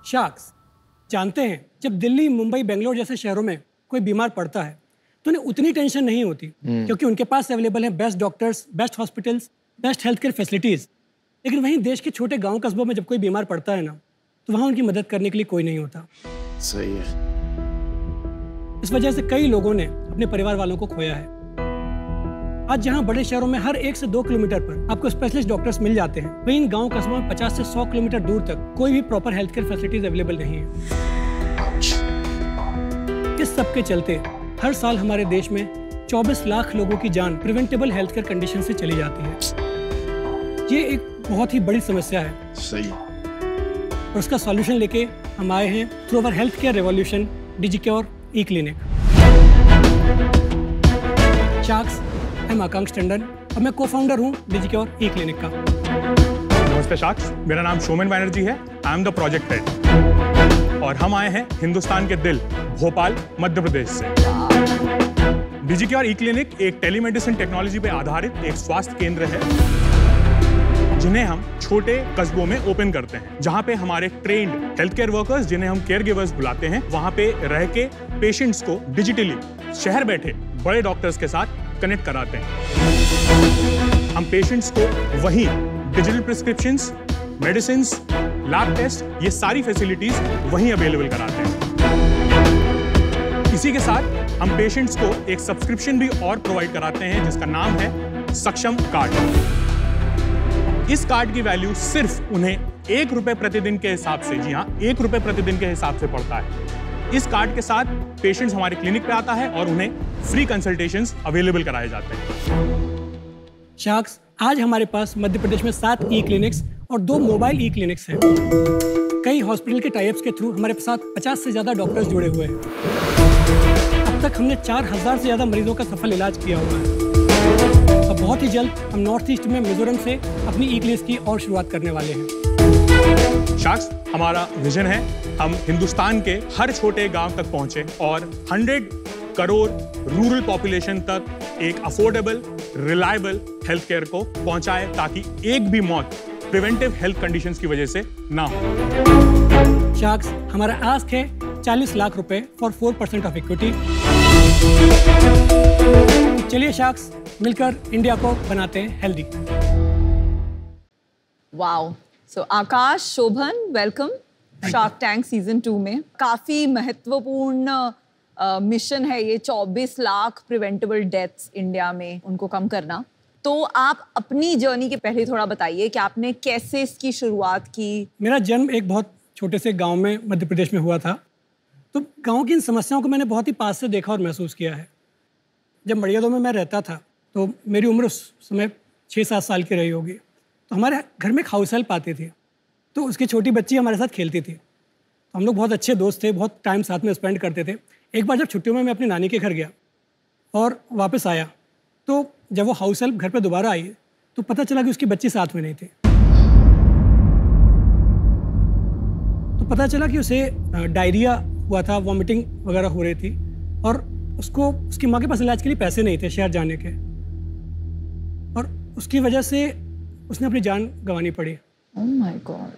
Sharks जानते हैं, जब दिल्ली, मुंबई, बेंगलोर जैसे शहरों में कोई बीमार पड़ता है तो उन्हें उतनी टेंशन नहीं होती क्योंकि उनके पास अवेलेबल है best doctors, best hospitals, best health care facilities. लेकिन वहीं देश के छोटे गांव कस्बों में जब कोई बीमार पड़ता है ना, तो वहाँ उनकी मदद करने के लिए कोई नहीं होता। सही है। इस वजह से कई लोगों ने अपने परिवार वालों को खोया है। आज जहाँ बड़े शहरों में हर 1 से 2 किलोमीटर पर आपको स्पेशलिस्ट डॉक्टर्स मिल जाते हैं, वहीं इन गांव कस्बों में 50 से 100 किलोमीटर दूर तक कोई भी proper health care facilities available नहीं है। इस सब के चलते हर साल हमारे देश में 24 लाख लोगों की जान प्रिवेंटेबल हेल्थ केयर कंडीशन से चली जाती है। ये एक बहुत ही बड़ी समस्या है। सही। और उसका सॉल्यूशन लेके हम आए हैं through our health care revolution, Digicure E clinic. Sharks, मैं आकांक्ष टंडन और मैं को-फाउंडर हूँ डिजिक्योर ई क्लिनिक का। नमस्ते शार्क्स, मेरा नाम सोमेन बैनर्जी है। I am the project head और हम आए हैं हिंदुस्तान के दिल भोपाल, मध्य प्रदेश से। डिजिक्योर ई क्लिनिक एक टेलीमेडिसिन टेक्नोलॉजी पे आधारित एक स्वास्थ्य केंद्र है जिन्हें हम छोटे कस्बों में ओपन करते हैं, जहां पे हमारे ट्रेन्ड हेल्थ केयर वर्कर्स, जिन्हें हम केयर गिवर्स बुलाते हैं, वहां पे रह के पेशेंट्स को डिजिटली शहर बैठे बड़े डॉक्टर्स के साथ कनेक्ट कराते हैं। हम पेशेंट्स को वहीं digital prescriptions, medicines, lab test, ये सारी फैसिलिटीज वहीं अवेलेबल कराते हैं। इसी के साथ हम पेशेंट्स को एक सब्सक्रिप्शन भी और प्रोवाइड कराते हैं जिसका नाम है सक्षम कार्ड। इस कार्ड की वैल्यू सिर्फ उन्हें ₹1 प्रतिदिन के हिसाब से, जी हाँ, ₹1 प्रतिदिन के हिसाब से पड़ता है। इस कार्ड के साथ पेशेंट्स हमारे क्लिनिक पे आता है और उन्हें फ्री कंसल्टेशंस अवेलेबल कराए जाते हैं। शार्क्स, आज हमारे पास मध्य प्रदेश में 7 ई क्लिनिक्स और 2 मोबाइल ई क्लिनिक्स हैं। कई हॉस्पिटल के टाइप्स के थ्रू हमारे साथ 50 से ज़्यादा डॉक्टर्स जुड़े हुए हैं। अब तक हमने 4000 से ज़्यादा मरीजों का सफल इलाज किया हुआ है। अब बहुत ही जल्द हम नॉर्थ ईस्ट में मिजोरम से अपनी ई क्लिनिक्स की और शुरुआत करने वाले हैं। शार्क्स, हमारा विजन है हम हिंदुस्तान के हर छोटे गांव तक पहुंचे और 100 करोड़ रूरल पॉपुलेशन तक एक अफोर्डेबल, रिलायबल हेल्थ केयर को पहुंचाए ताकि एक भी मौत प्रिवेंटिव हेल्थ कंडीशंस की वजह से ना हो। शार्क्स, हमारा आस्क है 40 लाख रुपए फॉर 4% ऑफ इक्विटी। चलिए शार्क्स, मिलकर इंडिया को बनाते हैं healthy. Wow, so Akash, Shobhan, welcome Shark Tank season 2 में। काफी महत्वपूर्ण मिशन है ये, 24 लाख प्रिवेंटेबल डेथ्स इंडिया में, उनको कम करना। तो आप अपनी जर्नी के पहले थोड़ा बताइए कि आपने कैसे इसकी शुरुआत की। मेरा जन्म एक बहुत छोटे से गांव में मध्य प्रदेश में हुआ था, तो गांव की इन समस्याओं को मैंने बहुत ही पास से देखा और महसूस किया है। जब मड़ियादों में मैं रहता था तो मेरी उम्र उस समय 6-7 साल की रही होगी। तो हमारे घर में एक हाउस हेल्प आती थी, तो उसकी छोटी बच्ची हमारे साथ खेलती थी। तो हम लोग बहुत अच्छे दोस्त थे, बहुत टाइम साथ में स्पेंड करते थे। एक बार जब छुट्टियों में मैं अपनी नानी के घर गया और वापस आया, तो जब वो हाउस हेल्प घर पे दोबारा आई तो पता चला कि उसकी बच्ची साथ में नहीं थी। तो पता चला कि उसे डायरिया हुआ था, वॉमिटिंग वगैरह हो रही थी और उसको उसकी माँ के पास इलाज के लिए पैसे नहीं थे शहर जाने के, और उसकी वजह से उसने अपनी जान गंवानी पड़ी। Oh my god.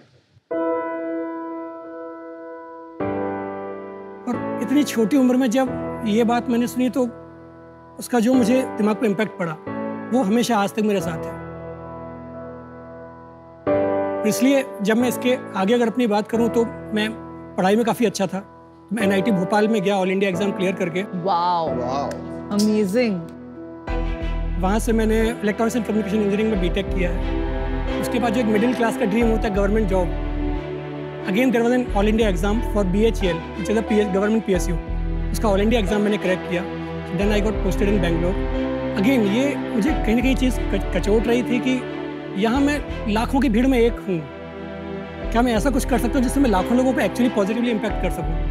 और इतनी छोटी उम्र में जब ये बात मैंने सुनी तो उसका जो मुझे दिमाग पे इम्पैक्ट पड़ा वो हमेशा आज तक मेरे साथ है। इसलिए जब मैं इसके आगे अगर अपनी बात करूं तो मैं पढ़ाई में काफ़ी अच्छा था। मैं NIT भोपाल में गया ऑल इंडिया एग्जाम क्लियर करके। Wow, amazing. वहाँ से मैंने इलेक्ट्रॉनिक्स एंड कम्युनिकेशन इंजीनियरिंग में बीटेक किया है। उसके बाद जो एक मिडिल क्लास का ड्रीम होता है government job, again there was an all India exam for BHEL which is a government PSU। उसका ऑल इंडिया एग्जाम मैंने क्रैक किया। Then I got posted in Bangalore. Again ये मुझे कहीं ना कहीं चीज़ कचोट रही थी कि यहाँ मैं लाखों की भीड़ में एक हूँ, क्या मैं ऐसा कुछ कर सकता हूँ जिससे मैं लाखों लोगों पे एक्चुअली पॉजिटिवली इम्पैक्ट कर सकूँ।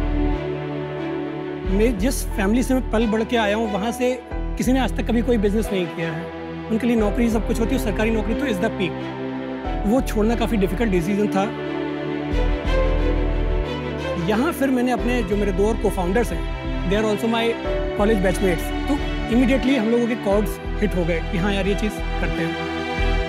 मैं जिस फैमिली से मैं पल बढ़ के आया हूँ वहाँ से किसी ने आज तक कभी कोई बिजनेस नहीं किया है। उनके लिए नौकरी सब कुछ होती है, सरकारी नौकरी तो इज़ द पीक। वो छोड़ना काफ़ी डिफिकल्ट डिसीजन था। यहाँ फिर मैंने अपने जो मेरे 2 और को-फाउंडर्स हैं, they are also my college batchmates, तो इमीडिएटली हम लोगों के कॉर्ड्स हिट हो गए कि हाँ यार ये चीज़ करते हैं।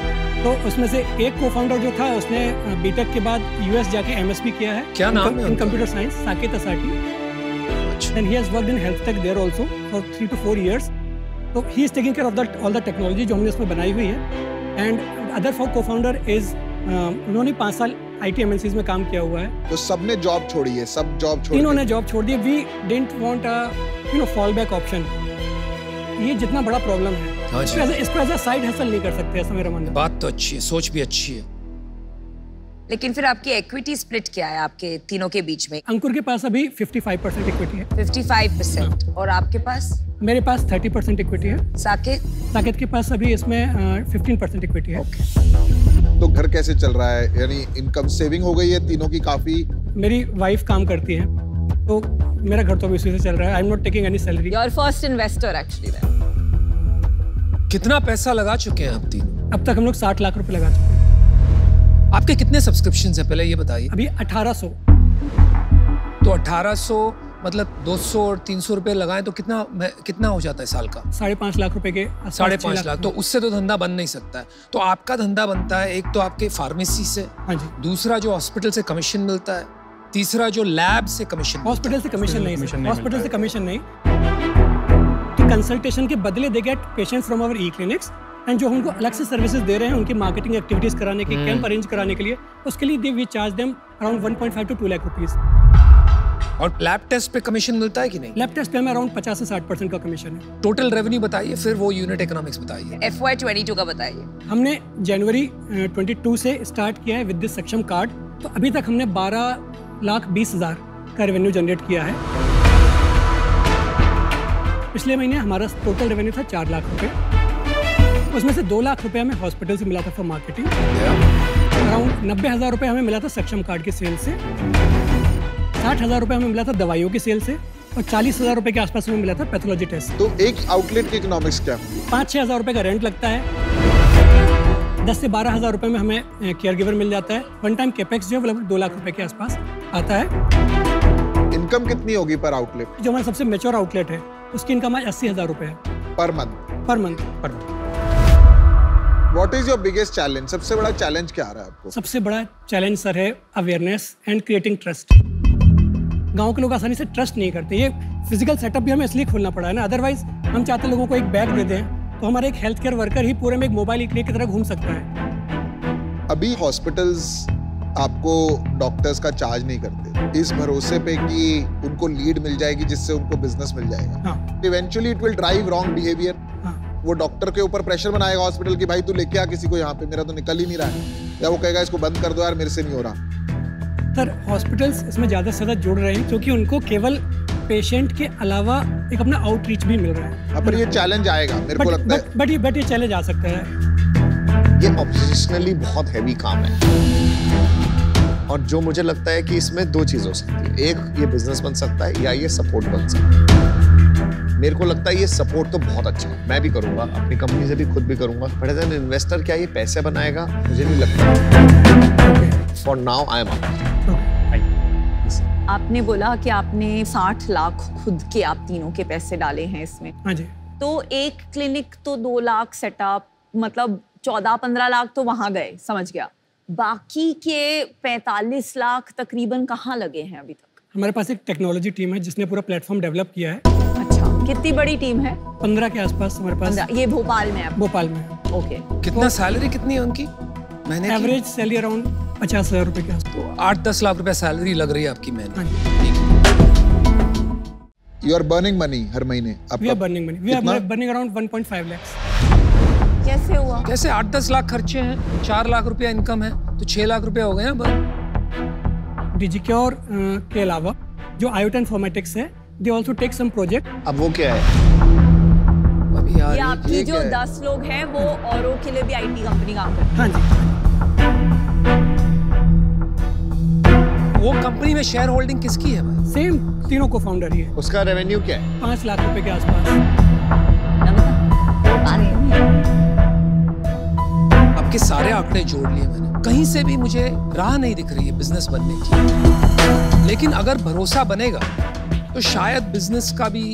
तो उसमें से एक को फाउंडर जो था उसने बीटेक के बाद यूएस जाके एमएसपी किया है। क्या नाम है in computer science, Saket Asati. And he has worked in health tech there also for 3 to 4 years। तो he is taking care of all the technology जो हमने इसमें बनाई हुई है। And other for co-founder is उन्होंने 5 साल आईटी एमएनसीज में काम किया हुआ है। तो सबने जॉब छोड़ी है, सब जॉब छोड़ तीनों ने जॉब छोड़ दी। We didn't want a fallback option. ये जितना बड़ा प्रॉब्लम है इसको एज अ साइड हसल नहीं कर सकते, ऐसा मेरा मानना है। बात तो अच्छी है, सोच भी अच्छी है। लेकिन फिर आपकी इक्विटी स्प्लिट क्या है आपके तीनों के बीच में? अंकुर के पास अभी 55% इक्विटी है। 55%। और आपके पास? मेरे पास 30% इक्विटी है। साकेत के पास अभी इसमें 15% इक्विटी है। तो घर कैसे चल रहा है? यानी इनकम सेविंग हो गई है तीनों की काफी? मेरी वाइफ काम करती है तो मेरा घर तो अभी उसी से चल रहा है। I am not taking any salary. Your first investor actually. कितना पैसा लगा चुके हैं आप तीनों? अब तक हम लोग 60 लाख रुपए लगा चुके हैं। आपके कितने सब्सक्रिप्शंस हैं पहले ये बताइए? अभी 1800। तो 1800 मतलब 200 और 300 रुपए लगाएं तो कितना हो जाता है साल का? 5.5 लाख रुपए के। 5.5 लाख। तो उससे तो धंधा बन नहीं सकता है। तो आपका धंधा बनता है एक तो आपके फार्मेसी से, हाँ जी, दूसरा जो हॉस्पिटल से कमीशन मिलता है, तीसरा जो लैब से कमीशन। हॉस्पिटल से कमीशन नहीं, हॉस्पिटल से कमीशन नहीं। कंसल्टेशन के बदले they get patients from our e clinics and जो हमको अलग से सर्विसेज दे रहे हैं उनकी मार्केटिंग एक्टिविटीज कराने की, कैंप अरेंज कराने के लिए, उसके लिए we charge them around 1.5 to 2 lakh rupees. और लैब टेस्ट पे कमीशन मिलता है कि नहीं? लैब टेस्ट पे हमें अराउंड 50 से 60% का कमीशन है। टोटल रेवेन्यू बताइए, फिर वो यूनिट इकोनॉमिक्स बताइए। FY 22 का बताइए। हमने जनवरी 22 से स्टार्ट किया है विद दिस सक्षम कार्ड। तो अभी तक हमने 12,20,000 का रेवेन्यू जनरेट किया है। पिछले महीने हमारा टोटल रेवेन्यू था 4 लाख रुपए। उसमें से 2 लाख रुपए हमें हॉस्पिटल से मिला था फॉर मार्केटिंग। अराउंड 90,000 रुपए हमें मिला था सक्षम कार्ड के सेल से। 60,000 रुपए हमें मिला था दवाइयों की सेल से। और 40,000 रुपए के आसपास हमें मिला था पैथोलॉजी टेस्ट। तो एक आउटलेट के इकोनॉमिक्स क्या? 5-6 हज़ार रुपए का रेंट लगता है। 10 से 12,000 रुपए में हमें केयर गिवर मिल जाता है। वन टाइम कैपेक्स जो है लगभग 2 लाख रुपए के आसपास आता है। इनकम कितनी होगी पर आउटलेट? जो हमारा सबसे मैच्योर आउटलेट है उसकी इनकम आज 80,000 रुपए है per month. What is your biggest challenge? सबसे बड़ा चैलेंज क्या आ रहा है आपको? सबसे बड़ा चैलेंज सर है अवेयरनेस एंड क्रिएटिंग ट्रस्ट। गांव के लोग आसानी से ट्रस्ट नहीं करते। ये फिजिकल सेटअप भी हमें इसलिए खोलना पड़ा है ना, अदरवाइज हम चाहते लोगों को एक बैग दे दें तो हमारे एक हेल्थ केयर वर्कर ही पूरे में एक मोबाइल क्लिनिक की तरह घूम सकता है। अभी हॉस्पिटल्स आपको डॉक्टर्स का चार्ज नहीं करते इस भरोसे पे कि उनको लीड मिल जाएगी जिससे उनको बिजनेस मिल जाएगा। Eventually it will drive wrong behaviour. वो डॉक्टर के ऊपर प्रेशर बनाएगा हॉस्पिटल की, भाई तू लेके आ किसी को यहाँ पे, मेरा तो निकल ही नहीं रहा है। या वो कहेगा इसको बंद कर दो यार, मेरे से नहीं हो रहा। सर हॉस्पिटल्स इसमें ज़्यादा से ज़्यादा जुड़ रहे हैं क्योंकि उनको केवल पेशेंट के अलावा एक अपना आउटरीच भी मिल रहा है। पर ये चैलेंज आएगा मेरे को लगता है। बट ये चैलेंज आ सकता है। ये ऑब्सेशनली बहुत हैवी काम है और जो मुझे लगता है कि इसमें 2 चीज हो सकती है। एक, ये बिजनेस बन सकता है या ये सपोर्ट बन सकता है। मेरे को लगता है ये सपोर्ट तो बहुत अच्छा है, मैं भी करूंगा, अपनी कंपनी से भी खुद भी करूंगा। बट एज एन इन्वेस्टर क्या ये पैसे बनाएगा? मुझे नहीं लगता। फॉर नाउ आई एम आपने बोला कि आपने 60 लाख खुद के आप तीनों के पैसे डाले हैं इसमें। हाँ जी। तो एक क्लिनिक तो 2 लाख सेटअप, मतलब 14-15 लाख तो वहां गए, समझ गया। बाकी के 45 लाख तकरीबन कहाँ लगे हैं अभी तक? हमारे पास एक टेक्नोलॉजी टीम है जिसने पूरा प्लेटफॉर्म डेवलप किया है। अच्छा, कितनी बड़ी टीम है? 15 के आसपास हमारे पास। ये भोपाल में है? भोपाल में। ओके। कितना सैलरी कितनी है उनकी महीने की? एवरेज सैलरी अराउंड 50,000 रुपए के आसपास। तो 8-10 लाख रुपए सैलरी लग रही है आपकी महीने। यू आर बर्निंग मनी हर महीने? We are burning money. We are burning around 1.5 lakh. कैसे हुआ? कैसे? 8-10 लाख खर्चे हैं, 4 लाख रुपया इनकम है, तो 6 लाख रुपया हो गए ना। डिजिक्योर के अलावा जो आयोटा इन्फॉर्मेटिक्स है, they also take some project. अब वो क्या है? अभी यार ये आपकी जो 10 लोग हैं वो औरों के लिए भी आईटी कंपनी काम करती है? हाँ जी। वो कंपनी में शेयर होल्डिंग किसकी है भाई? सेम तीनों को फाउंडर ही है। उसका रेवेन्यू क्या है? 5 लाख रुपए के आसपास। आपके सारे आंकड़े जोड़ लिए मैंने, कहीं से भी मुझे राह नहीं दिख रही है बिजनेस बनने की। लेकिन अगर भरोसा बनेगा तो शायद बिजनेस का भी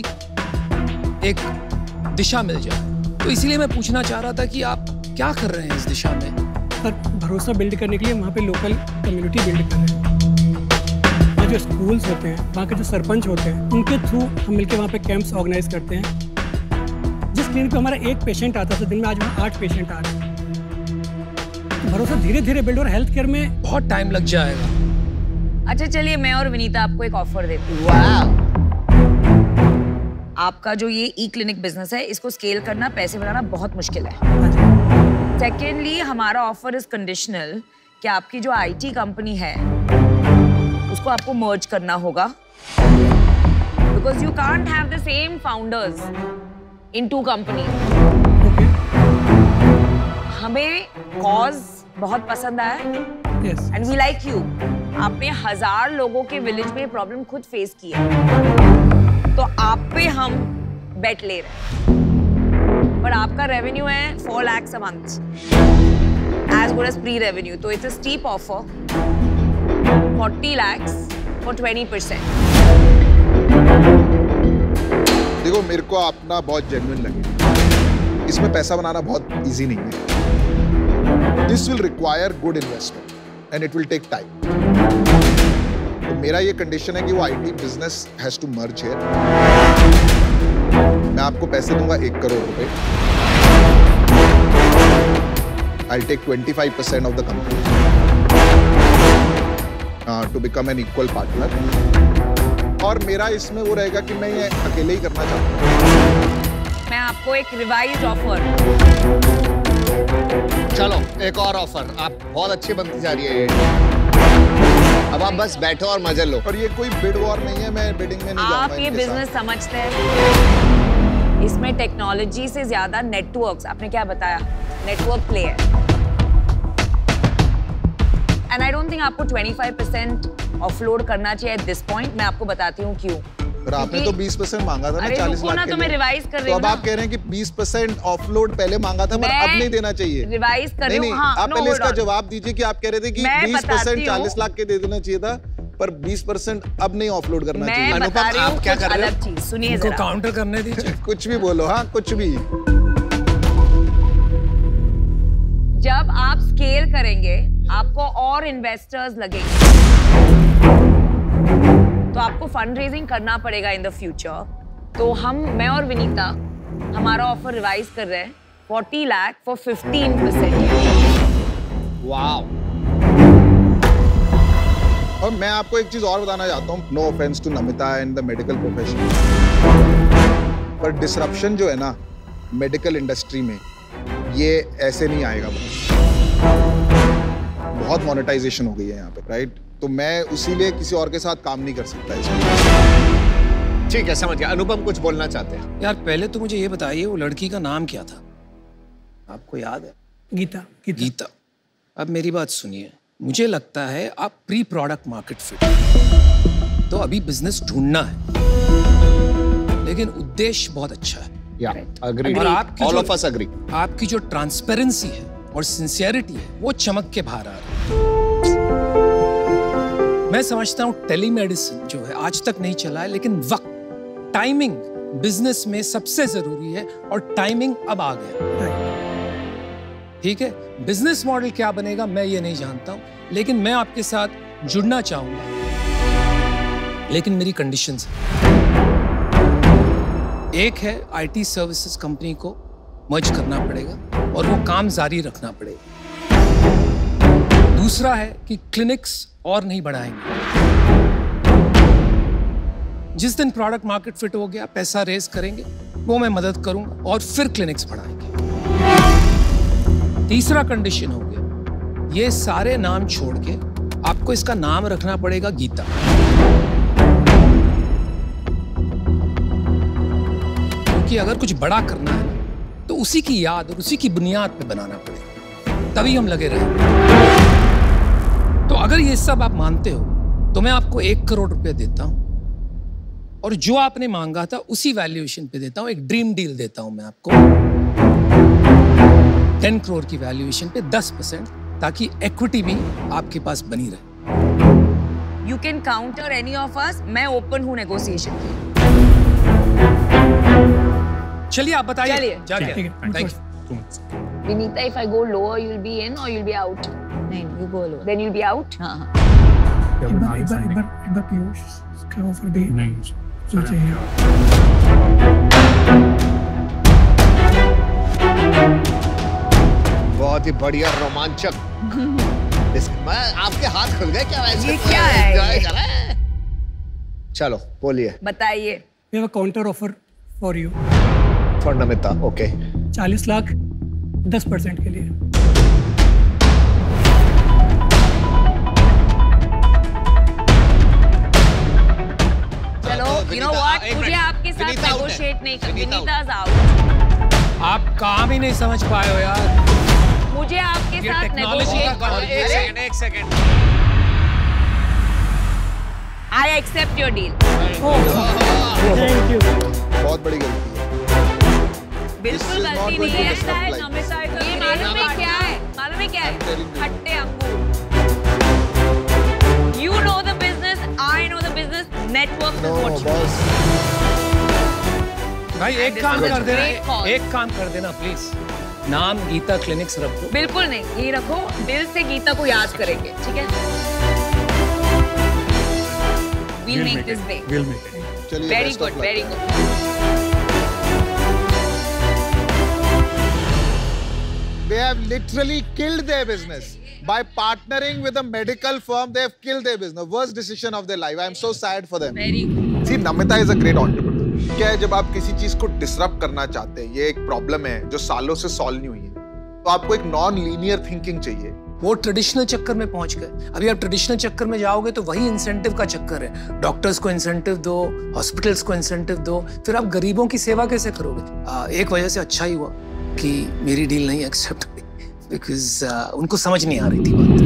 एक दिशा मिल जाए। तो इसीलिए मैं पूछना चाह रहा था कि आप क्या कर रहे हैं इस दिशा में? सर भरोसा बिल्ड करने के लिए वहाँ पे लोकल कम्युनिटी बिल्ड कर रहे हैं। वहाँ जो स्कूल्स होते हैं, वहाँ के जो सरपंच होते हैं, उनके थ्रू हम मिलकर वहाँ पे कैंप्स ऑर्गेनाइज करते हैं। जिस क्लिनिक पे हमारा 1 पेशेंट आता था, दिन में आज वहाँ 8 पेशेंट आ रहे हैं। तो भरोसा धीरे धीरे बिल्ड, और हेल्थ केयर में बहुत टाइम लग जाएगा। अच्छा चलिए, मैं और विनीता आपको एक ऑफर देती हूँ। आपका जो ये ई क्लिनिक बिजनेस है, इसको स्केल करना, पैसे बनाना बहुत मुश्किल है। सेकेंडली, हमारा ऑफर इज कंडीशनल कि आपकी जो आईटी कंपनी है उसको आपको मर्ज करना होगा, because you can't have the same founders in 2 company. हमें कॉज बहुत पसंद आया एंड वी लाइक यू। आपने 1000 लोगों के विलेज में प्रॉब्लम खुद फेस की है, तो आप पे हम बेट ले रहे हैं। पर आपका रेवेन्यू है 4 lakhs a month, as good as pre-revenue, तो it's a steep offer, 40 lakhs for 20%. देखो, मेरे को अपना बहुत जेन्युइन लगे। इसमें पैसा बनाना बहुत इजी नहीं है। This will require good investment and it will take time. तो मेरा ये कंडीशन है कि वो IT business has to merge here. मैं आपको पैसे दूंगा 1 करोड़ रुपए। I'll take 25% of the company to become an equal partner. और मेरा इसमें वो रहेगा कि मैं ये अकेले ही करना चाहता हूँ। मैं आपको एक रिवाइज्ड ऑफर। चलो एक और ऑफर। आप बहुत अच्छी बनती जा रही है ये। अब आप बस बैठो और मजे लो। और ये कोई बिड वॉर नहीं है, मैं बिडिंग में नहीं जाऊंगा। आप ये बिजनेस समझते हैं, इसमें टेक्नोलॉजी से ज्यादा नेटवर्क्स, आपने क्या बताया, नेटवर्क प्ले है। एंड आई डोंट थिंक आपको 25% ऑफलोड करना चाहिए एट दिस पॉइंट। मैं आपको बताती हूँ क्यों। पर आपने तो 20% मांगा था ना, 40 लाख के तो मैं रिवाइज कर रही हूँ। तो अब आप कह रहे हैं कि 20% ऑफलोड पहले मांगा था, पर अब नहीं देना चाहिए। रिवाइज कर रही हूँ। हाँ, आप पहले इसका जवाब दीजिए कि आप कह रहे थे कि 20% 40 लाख के दे देना चाहिए था, पर 20% अब नहीं ऑफलोड करना चाहिए। अनुपम, आप क्या कर रहे हो? सुनिए जरा, काउंटर करने दीजिए। कुछ भी बोलो, हाँ कुछ भी। जब आप स्केल करेंगे, आपको और इन्वेस्टर्स लगेंगे, तो आपको फंड रेजिंग करना पड़ेगा इन द फ्यूचर। तो मैं और विनीता हमारा ऑफर रिवाइज कर रहे हैं 40 लाख फॉर 15%। वाओ। और मैं आपको एक चीज और बताना चाहता हूँ, no offence to Namita and the medical profession, पर डिसरप्शन जो है ना मेडिकल इंडस्ट्री में, ये ऐसे नहीं आएगा। बहुत मोनेटाइजेशन हो गई है यहाँ पे, राइट? तो मैं उसीलिए किसी और के साथ काम नहीं कर सकता इसमें। ठीक है, समझ गया। अनुपम कुछ बोलना चाहते हैं। यार पहले तो मुझे ये बताइए, वो लड़की का नाम क्या था, आपको याद है? गीता। गीता। अब मेरी बात सुनिए, मुझे लगता है आप प्री प्रोडक्ट मार्केट फिट, तो अभी बिजनेस ढूंढना है, लेकिन उद्देश्य बहुत अच्छा है। Agree. और आपकी All of us agree. आपकी जो ट्रांसपेरेंसी है और सिंसियरिटी है, वो चमक के बाहर आ रही है। मैं समझता हूँ टेलीमेडिसिन जो है आज तक नहीं चला है, लेकिन वक्त, टाइमिंग बिजनेस में सबसे जरूरी है, और टाइमिंग अब आ गया। ठीक है, बिजनेस मॉडल क्या बनेगा मैं ये नहीं जानता हूँ, लेकिन मैं आपके साथ जुड़ना चाहूंगा, लेकिन मेरी कंडीशंस हैं। एक है आईटी सर्विसेज कंपनी को मर्ज करना पड़ेगा और वो काम जारी रखना पड़ेगा। दूसरा है कि क्लिनिक्स और नहीं बढ़ाएंगे। जिस दिन प्रोडक्ट मार्केट फिट हो गया, पैसा रेज करेंगे, वो मैं मदद करूंगा और फिर क्लिनिक्स बढ़ाएंगे। तीसरा कंडीशन हो गया, ये सारे नाम छोड़ के आपको इसका नाम रखना पड़ेगा गीता। कि अगर कुछ बड़ा करना है तो उसी की याद और उसी की बुनियाद पे बनाना पड़ेगा, तभी हम लगे रहेंगे। तो अगर ये सब आप मानते हो तो मैं आपको 1 करोड़ रुपए देता हूं, और जो आपने मांगा था उसी वैल्यूएशन पे देता हूं। एक ड्रीम डील देता हूं मैं आपको 10 करोड़ की वैल्यूएशन पे 10%, ताकि इक्विटी भी आपके पास बनी रहे। You can counter any of us, मैं ओपन हूं नेगोशिएशन की। चलिए आप बताइए। चलिए। Thank you. Vinita, if I go lower, you'll be in or you'll be out? नहीं, you go lower. Then you'll be out? हाँ हाँ. एक बार पीयूष का ऑफर दे. नहीं. जो चाहिए. बहुत ही बढ़िया रोमांचक. आपके हाथ खुल गए क्या? ये क्या है? चलो बोलिए. बताइए. We have a counter offer for you. For Namita, okay. 40 lakh 10% के लिए. चलो, you know what? मुझे आपके साथ negotiate नहीं करना. Vinita's out. आप काम ही नहीं समझ पाए हो यार. मुझे आपके साथ negotiate. एक second. I accept your deal. Thank you. बहुत बड़ी गलती है. बिल्कुल गलती नहीं है. नमिता ये मालूम है क्या है? मालूम है क्या है? खट्टे अंगूर. You know the business. I know the business. Network is what you need. भाई एक काम कर देना. एक काम कर देना प्लीज. नाम गीता क्लिनिक्स रखो. बिल्कुल नहीं. ये रखो. दिल से गीता को याद करेंगे. ठीक है? We'll make this big. We'll make it. Very good. Very good. They have literally killed their business by partnering with a medical firm. They have killed their business. Worst decision of their life. I am so sad for them. Very good. See, Namita is a great entrepreneur. क्या है, जब आप किसी चीज को disrupt करना चाहते हैं, ये एक प्रॉब्लम है जो सालों से सॉल्व नहीं हुई है, तो आपको एक नॉन लीनियर थिंकिंग चाहिए. वो ट्रेडिशनल चक्कर में पहुंच गए. अभी आप ट्रेडिशनल चक्कर में जाओगे तो वही इंसेंटिव का चक्कर है. डॉक्टर्स को इंसेंटिव दो, हॉस्पिटल्स को इंसेंटिव दो, फिर आप गरीबों की सेवा कैसे करोगे? एक वजह से अच्छा ही हुआ कि मेरी डील नहीं एक्सेप्ट हुई, बिकॉज उनको समझ नहीं आ रही थी बात.